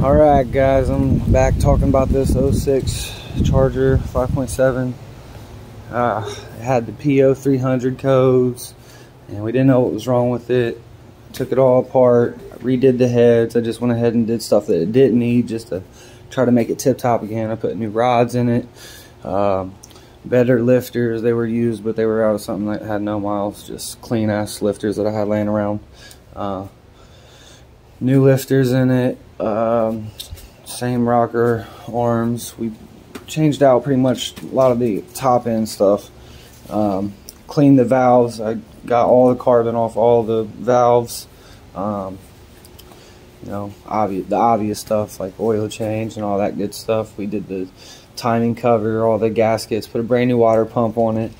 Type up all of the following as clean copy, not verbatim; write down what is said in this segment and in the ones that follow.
Alright guys, I'm back talking about this 06 Charger 5.7. It had the P0300 codes and we didn't know what was wrong with it. Took it all apart, redid the heads. I just went ahead and did stuff that it didn't need just to try to make it tip top again. I put new rods in it, better lifters. They were used but they were out of something that had no miles, just clean ass lifters that I had laying around. New lifters in it, same rocker arms. We changed out pretty much a lot of the top end stuff. Cleaned the valves. I got all the carbon off all the valves. You know, the obvious stuff like oil change and all that good stuff. We did the timing cover, all the gaskets, put a brand new water pump on it,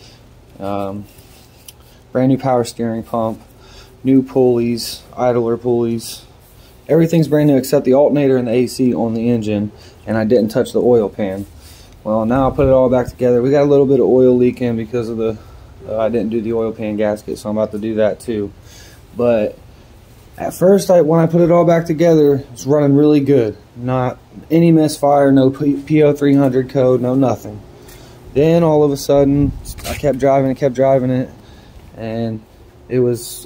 brand new power steering pump, new pulleys, idler pulleys. Everything's brand new except the alternator and the AC on the engine, and I didn't touch the oil pan. Well, now I put it all back together. We got a little bit of oil leaking because of the I didn't do the oil pan gasket, so I'm about to do that too. But at first, when I put it all back together, it's running really good. Not any misfire, no P0300 code, no nothing. Then all of a sudden, I kept driving it, and it was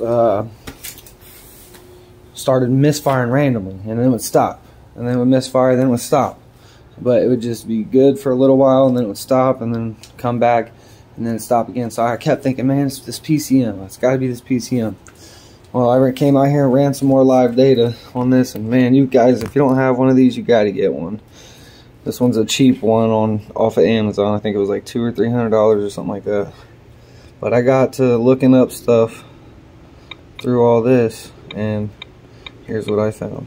started misfiring randomly, and then it would stop, and then it would misfire, then it would stop. But it would just be good for a little while, and then it would stop, and then come back, and then it stopped again. So I kept thinking, man, it's this PCM. It's got to be this PCM. Well, I came out here and ran some more live data on this, and man, you guys, if you don't have one of these, you got to get one. This one's a cheap one off of Amazon. I think it was like $200 or $300 or something like that. But I got to looking up stuff through all this, and here's what I found.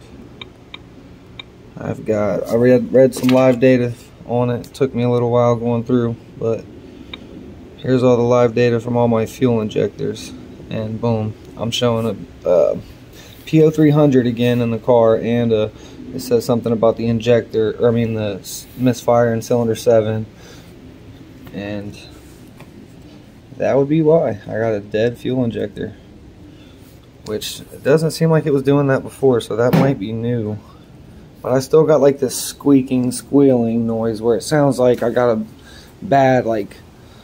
I read some live data on it. It took me a little while going through, but here's all the live data from all my fuel injectors, and boom, I'm showing a P0300 again in the car, and it says something about the injector, or I mean the misfire in cylinder 7, and that would be why I got a dead fuel injector, which it doesn't seem like it was doing that before, so that might be new. But I still got like this squeaking, squealing noise where it sounds like I got a bad like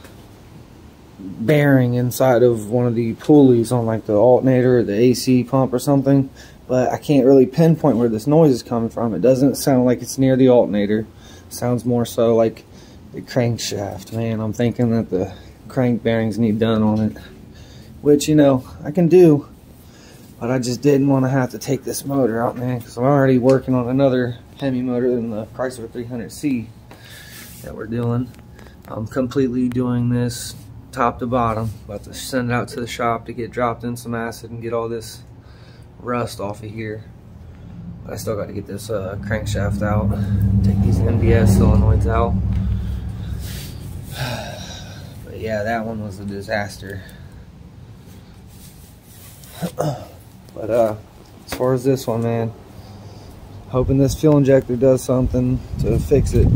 bearing inside of one of the pulleys on like the alternator or the AC pump or something. But I can't really pinpoint where this noise is coming from. It doesn't sound like it's near the alternator. It sounds more so like the crankshaft. Man, I'm thinking that the crank bearings need done on it, which, you know, I can do. But I just didn't want to have to take this motor out, man, because I'm already working on another Hemi motor than the Chrysler 300C that we're doing. I'm completely doing this top to bottom. About to send it out to the shop to get dropped in some acid and get all this rust off of here. But I still got to get this crankshaft out, take these NBS solenoids out. But yeah, that one was a disaster. But as far as this one, man, hoping this fuel injector does something to fix it.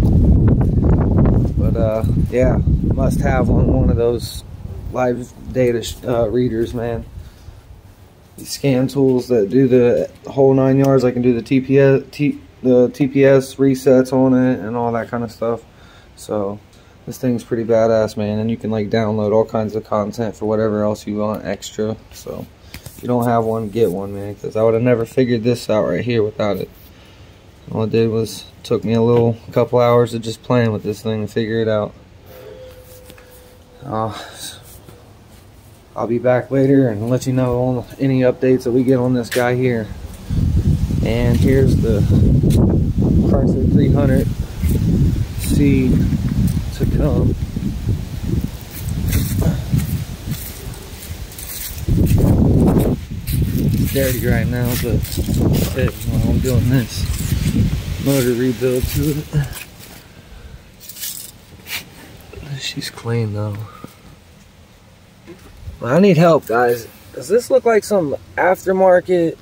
But yeah, must have one of those live data readers, man. These scan tools that do the whole 9 yards. I can do the TPS resets on it and all that kind of stuff. So this thing's pretty badass, man, and you can like download all kinds of content for whatever else you want extra. So if you don't have one, get one, man, because I would have never figured this out right here without it. All it did was took me a couple hours of just playing with this thing to figure it out. I'll be back later and let you know on any updates that we get on this guy here. And here's the Chrysler 300C to come. Dirty right now, but that's it while I'm doing this motor rebuild to it. She's clean though. Well, I need help, guys. Does this look like some aftermarket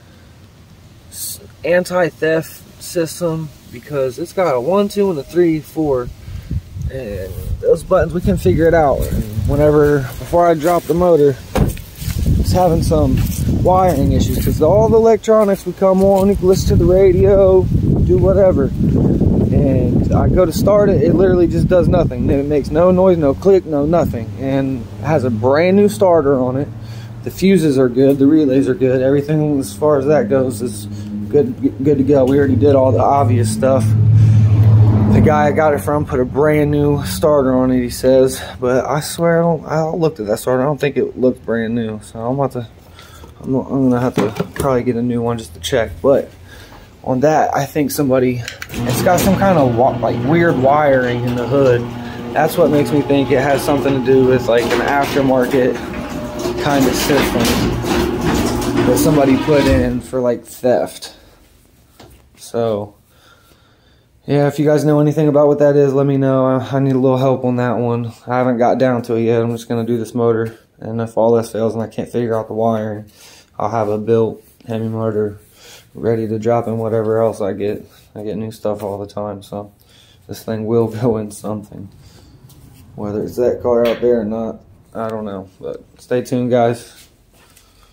anti-theft system? Because it's got a 1, 2, and a 3, 4, and those buttons, we can figure it out. And before I drop the motor, it's having some wiring issues, because all the electronics would come on, you can listen to the radio, do whatever, and I go to start it, it literally just does nothing. It makes no noise, no click, no nothing, and it has a brand new starter on it. The fuses are good, the relays are good, everything as far as that goes is good to go. We already did all the obvious stuff. The guy I got it from put a brand new starter on it, he says, but I swear I looked at that starter, I don't think it looks brand new, so I'm gonna have to probably get a new one just to check. But on that, I think it's got some kind of like weird wiring in the hood. That's what makes me think it has something to do with like an aftermarket kind of system that somebody put in for like theft. So yeah, if you guys know anything about what that is, let me know. I need a little help on that one. I haven't got down to it yet. I'm just going to do this motor. And if all this fails and I can't figure out the wiring, I'll have a built Hemi motor ready to drop in whatever else I get. I get new stuff all the time, so this thing will go in something. Whether it's that car out there or not, I don't know. But stay tuned, guys.